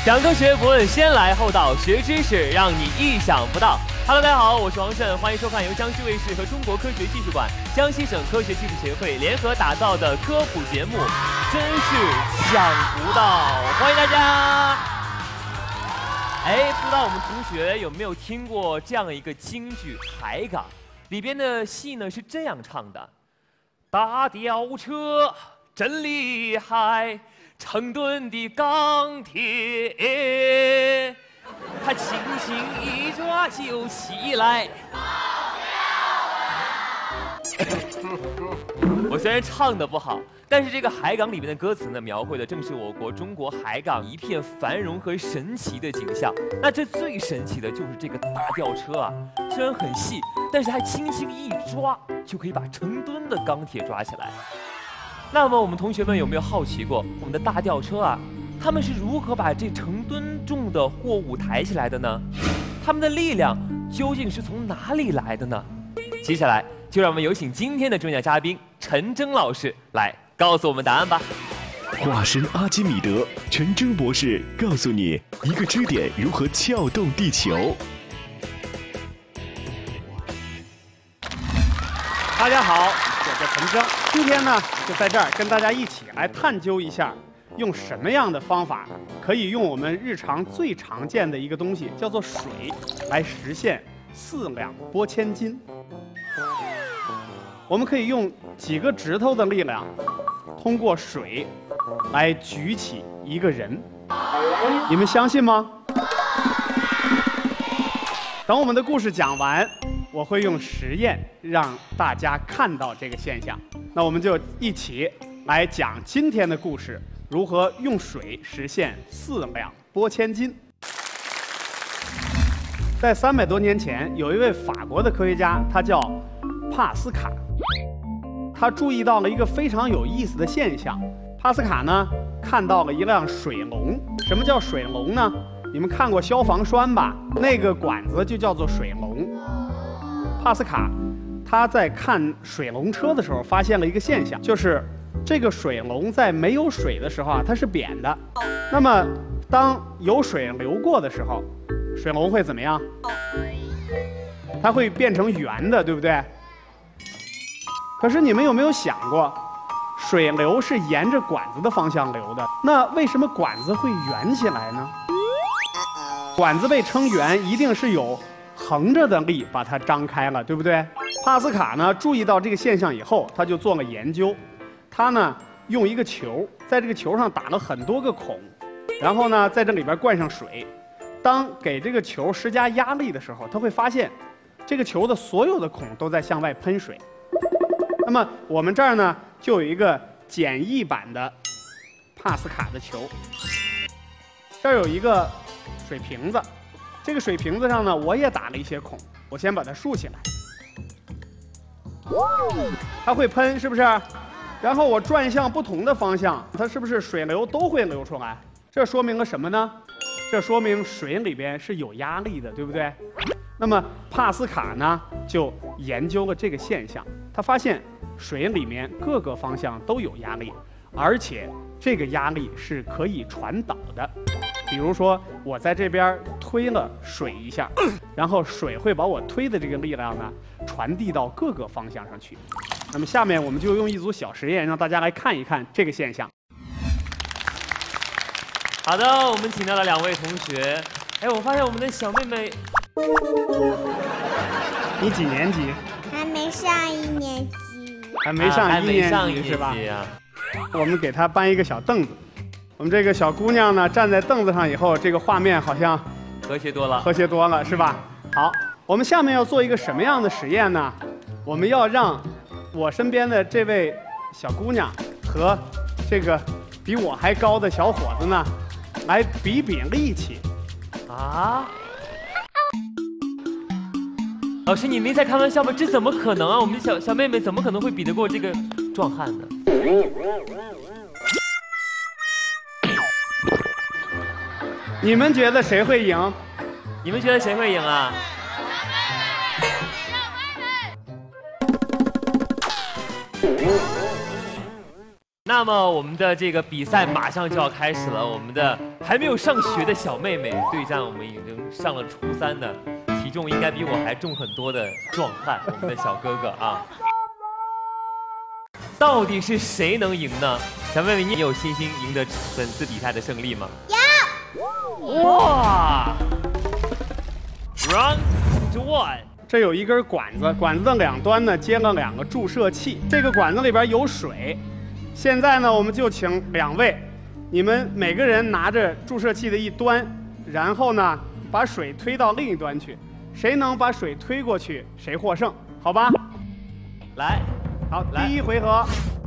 讲科学不问先来后到，学知识让你意想不到。Hello， 大家好，我是王胜，欢迎收看由江西卫视和中国科学技术馆、江西省科学技术协会联合打造的科普节目，真是想不到，欢迎大家。不知道我们同学有没有听过这样一个京剧《海港》，里边的戏呢是这样唱的：大吊车真厉害。成吨的钢铁，它轻轻一抓就起来。我虽然唱得不好，但是这个海港里面的歌词呢，描绘的正是我国中国海港一片繁荣和神奇的景象。那这最神奇的就是这个大吊车啊，虽然很细，但是它轻轻一抓就可以把成吨的钢铁抓起来。那么我们同学们有没有好奇过，我们的大吊车啊，他们是如何把这成吨重的货物抬起来的呢？他们的力量究竟是从哪里来的呢？接下来就让我们有请今天的重要嘉宾陈征老师来告诉我们答案吧。 化身阿基米德，陈征博士告诉你一个支点如何撬动地球。 大家好，我叫陈征，今天呢就在这儿跟大家一起来探究一下，用什么样的方法可以用我们日常最常见的一个东西叫做水，来实现4两拨千斤。我们可以用几个指头的力量，通过水来举起一个人，你们相信吗？等我们的故事讲完，我会用实验让大家看到这个现象。那我们就一起来讲今天的故事，如何用水实现4两拨千斤。在300多年前，有一位法国的科学家，他叫帕斯卡，他注意到了一个非常有意思的现象。帕斯卡呢看到了一辆水龙。什么叫水龙呢？你们看过消防栓吧？那个管子就叫做水龙。帕斯卡他在看水龙车的时候发现了一个现象，就是这个水龙在没有水的时候啊，它是扁的。那么当有水流过的时候，水龙会怎么样？它会变成圆的，对不对？可是你们有没有想过，水流是沿着管子的方向流的，那为什么管子会圆起来呢？管子被撑圆，一定是有横着的力把它张开了，对不对？帕斯卡呢注意到这个现象以后，他就做了研究。他呢用一个球，在这个球上打了很多个孔，然后呢在这里边灌上水。当给这个球施加压力的时候，他会发现这个球的所有的孔都在向外喷水。那么我们这儿呢就有一个简易版的帕斯卡的球，这儿有一个水瓶子，这个水瓶子上呢我也打了一些孔，我先把它竖起来，它会喷，是不是？然后我转向不同的方向，它是不是水流都会流出来？这说明了什么呢？这说明水里边是有压力的，对不对？那么帕斯卡呢就研究了这个现象，他发现水里面各个方向都有压力，而且这个压力是可以传导的。比如说我在这边推了水一下，然后水会把我推的这个力量呢传递到各个方向上去。那么下面我们就用一组小实验让大家来看一看这个现象。 好的，我们请到了2位同学。我发现我们的小妹妹， 你几年级？ 还没上1年级。 还没上1年级是吧？我们给她搬一个小凳子。我们这个小姑娘呢站在凳子上以后，这个画面好像和谐多了， 是吧？好，我们下面要做一个什么样的实验呢？我们要让我身边的这位小姑娘和这个比我还高的小伙子呢来比比力气。 啊！老师，你没在开玩笑吧？这怎么可能啊？我们小妹妹怎么可能会比得过这个壮汉呢？ 你们觉得谁会赢？ 你们觉得谁会赢啊？ 那么我们的这个比赛马上就要开始了，我们的还没有上学的小妹妹对战我们已经上了初3的，体重应该比我还重很多的壮汉，我们的小哥哥啊。到底是谁能赢呢？小妹妹，你有信心赢得本次比赛的胜利吗？有。哇 ！Round 1。 这有一根管子，管子的两端呢接了2个注射器，这个管子里边有水。现在呢，我们就请2位，你们每个人拿着注射器的一端，然后呢把水推到另一端去，谁能把水推过去，谁获胜，好吧？ 来， 好， 来第1回合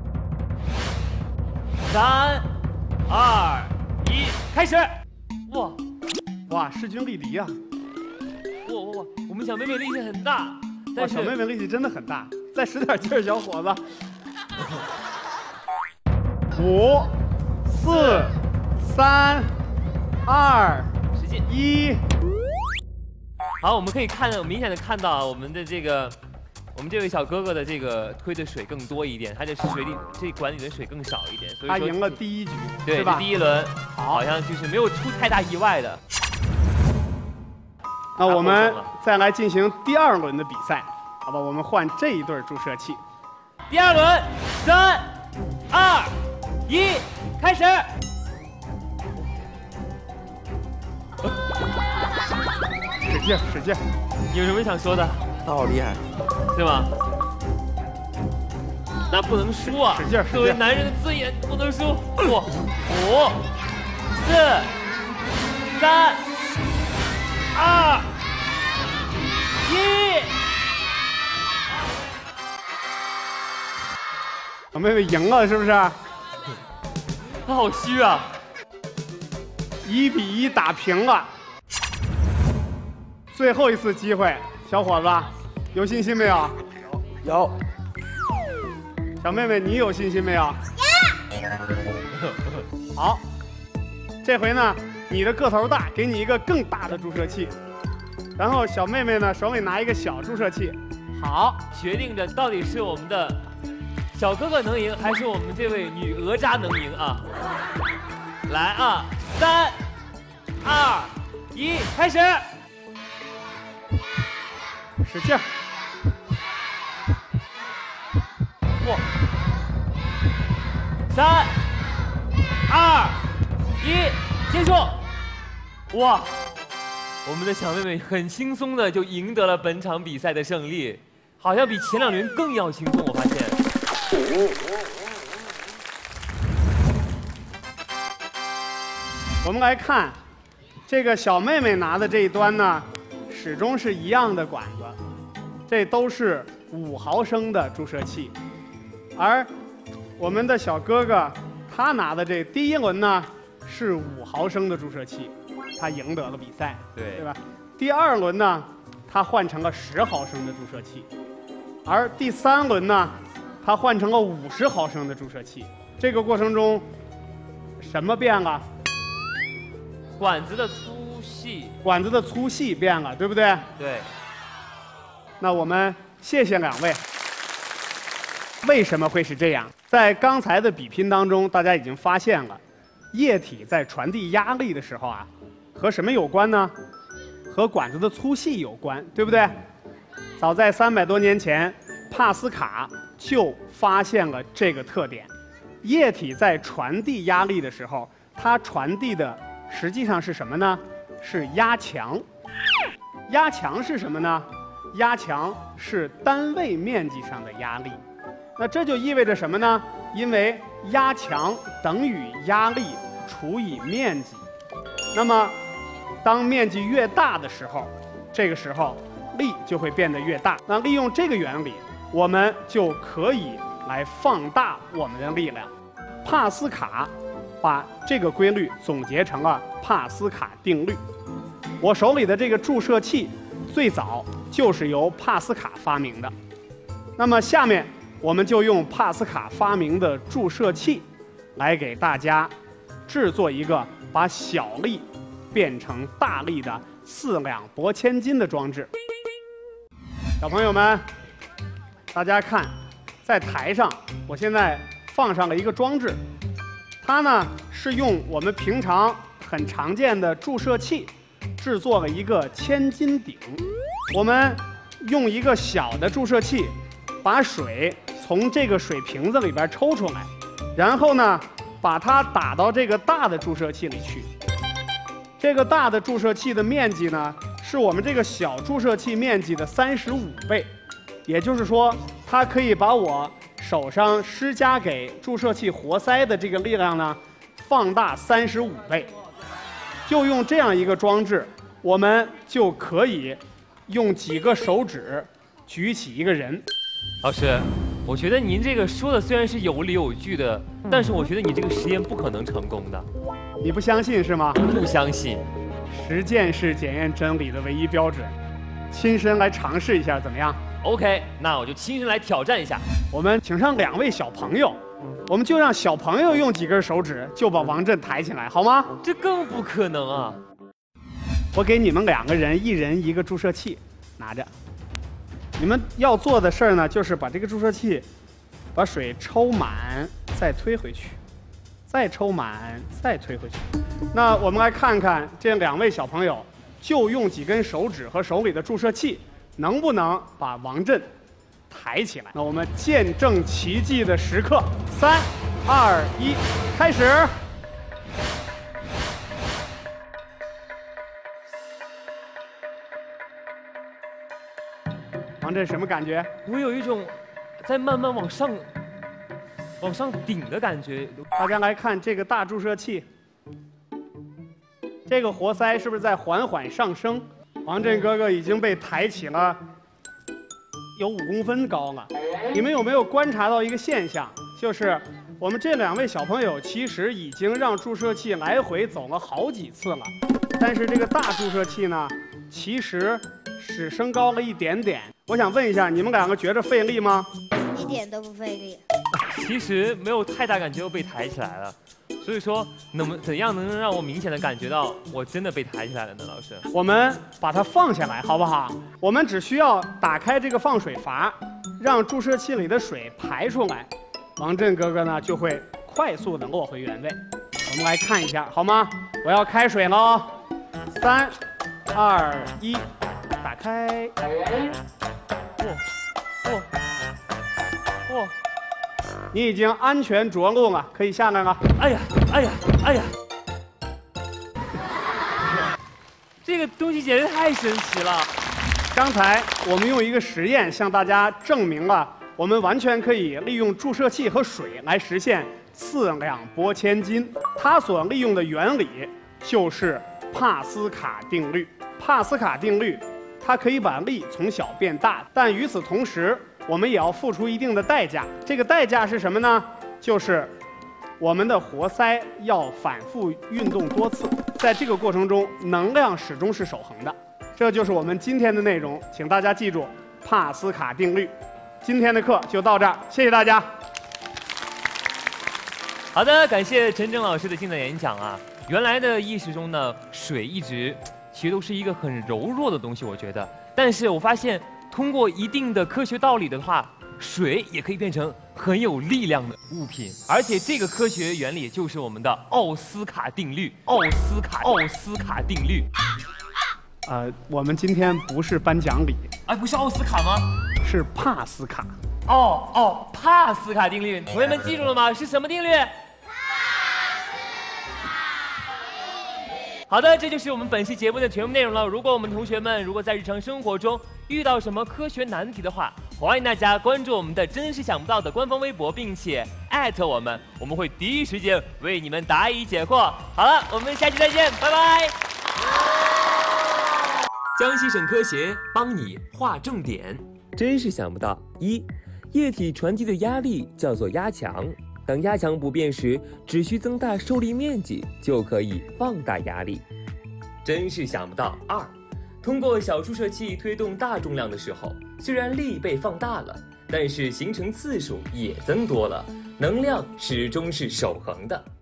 ，3、2、1，开始！哇哇，势均力敌啊！ 哇！我们小妹妹力气很大，但是小妹妹力气真的很大，再使点劲儿，小伙子。5、4、3、2、 使劲 1。 好，我们可以明显的看到我们这位小哥哥的这个推的水更多一点，他的水里这管里的水更少一点，所以说他赢了第1局， 对吧？ 第1轮好像就是没有出太大意外的。 那我们再来进行第2轮的比赛，好吧？我们换这一对注射器。 第2轮，3、2、1，开始！ 使劲，使劲！ 有什么想说的？ 他好厉害， 对吗？那不能输啊！ 使劲，使劲！ 作为男人的尊严不能输。5、4、3、2、1。 小妹妹赢了，是不是？ 他好虚啊 ！1比1打平了。最后一次机会，小伙子，有信心没有？ 有。 小妹妹，你有信心没有？有。好，这回呢，你的个头大，给你一个更大的注射器。然后小妹妹呢，手里拿一个小注射器。好， 决定着到底是我们的小哥哥能赢，还是我们这位女哪吒能赢啊？来啊，3、2、1，开始！ 使劲！ 哇！3、2、1，结束！哇！我们的小妹妹很轻松的就赢得了本场比赛的胜利，好像比前2轮更要轻松，我发现。 我们来看，这个小妹妹拿的这一端呢，始终是一样的管子，这都是5毫升的注射器，而我们的小哥哥他拿的这第1轮呢是5毫升的注射器，他赢得了比赛，对吧？第2轮呢，他换成了10毫升的注射器，而第3轮呢，他换成了50毫升的注射器。这个过程中，什么变了？ 管子的粗细， 管子的粗细变了，对不对？ 对。 那我们谢谢2位。为什么会是这样？在刚才的比拼当中，大家已经发现了，液体在传递压力的时候啊，和什么有关呢？和管子的粗细有关，对不对？早在300多年前，帕斯卡就发现了这个特点。液体在传递压力的时候，它传递的实际上是什么呢？是压强。压强是什么呢？压强是单位面积上的压力。那这就意味着什么呢？因为压强等于压力除以面积。那么，当面积越大的时候，这个时候力就会变得越大。那利用这个原理，我们就可以来放大我们的力量。帕斯卡把这个规律总结成了帕斯卡定律。我手里的这个注射器最早就是由帕斯卡发明的。那么下面我们就用帕斯卡发明的注射器来给大家制作一个把小力变成大力的4两拨千斤的装置。小朋友们，大家看，在台上，我现在放上了一个装置，它呢是用我们平常很常见的注射器制作了一个千斤顶。我们用一个小的注射器把水从这个水瓶子里边抽出来，然后呢把它打到这个大的注射器里去。这个大的注射器的面积呢是我们这个小注射器面积的35倍，也就是说它可以把我手上施加给注射器活塞的这个力量呢放大35倍。就用这样一个装置，我们就可以用几个手指举起一个人。 老师，我觉得您这个说的虽然是有理有据的，但是我觉得你这个实验不可能成功的。 你不相信是吗？ 不相信。 实践是检验真理的唯一标准，亲身来尝试一下怎么样 ？OK， 那我就亲身来挑战一下。 我们请上2位小朋友，我们就让小朋友用几根手指就把王震抬起来，好吗？ 这更不可能啊！ 我给你们2个人，一人一个注射器，拿着。你们要做的事儿呢，就是把这个注射器，把水抽满，再推回去，再抽满，再推回去。那我们来看看这2位小朋友，就用几根手指和手里的注射器，能不能把王震抬起来？那我们见证奇迹的时刻，3、2、1，开始。王震什么感觉？ 我有一种在慢慢往上顶的感觉。 大家来看这个大注射器，这个活塞是不是在缓缓上升？王震哥哥已经被抬起了有5公分高了。你们有没有观察到一个现象？就是我们这2位小朋友其实已经让注射器来回走了好几次了，但是这个大注射器呢，其实只升高了一点点。我想问一下，你们2个觉着费力吗？ 一点都不费力。 其实没有太大感觉，又被抬起来了。所以说，怎样能让我明显的感觉到我真的被抬起来了呢？老师， 我们把它放下来，好不好？我们只需要打开这个放水阀，让注射器里的水排出来，王震哥哥呢就会快速的落回原位。我们来看一下，好吗？我要开水喽，3、2、1，打开。哇！你已经安全着陆了，可以下来了。 哎呀！这个东西简直太神奇了。 刚才我们用一个实验向大家证明了，我们完全可以利用注射器和水来实现4两拨千斤。它所利用的原理就是帕斯卡定律。帕斯卡定律，它可以把力从小变大，但与此同时，我们也要付出一定的代价。这个代价是什么呢？就是我们的活塞要反复运动多次，在这个过程中，能量始终是守恒的。这就是我们今天的内容，请大家记住帕斯卡定律。今天的课就到这儿，谢谢大家。 好的，感谢陈正老师的精彩演讲啊。原来的意识中呢，水一直其实都是一个很柔弱的东西，我觉得。但是我发现，通过一定的科学道理的话，水也可以变成很有力量的物品，而且这个科学原理就是我们的奥斯卡定律。奥斯卡定律。 我们今天不是颁奖礼， 哎，不是奥斯卡吗？ 是帕斯卡。 帕斯卡定律，同学们记住了吗？是什么定律？好的，这就是我们本期节目的全部内容了。如果我们同学们在日常生活中遇到什么科学难题的话，欢迎大家关注我们的真是想不到的官方微博，并且我们，我们会第一时间为你们答疑解惑。好了，我们下期再见，拜拜。 江西省科协帮你划重点。真是想不到：1、液体传递的压力叫做压强。当压强不变时，只需增大受力面积就可以放大压力。真是想不到2，通过小注射器推动大重量的时候，虽然力被放大了，但是形成次数也增多了，能量始终是守恒的。